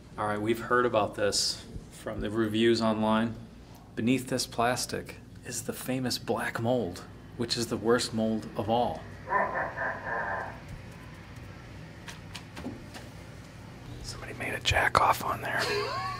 All right, we've heard about this from the reviews online. Beneath this plastic is the famous black mold, which is the worst mold of all. Somebody made a jack off on there.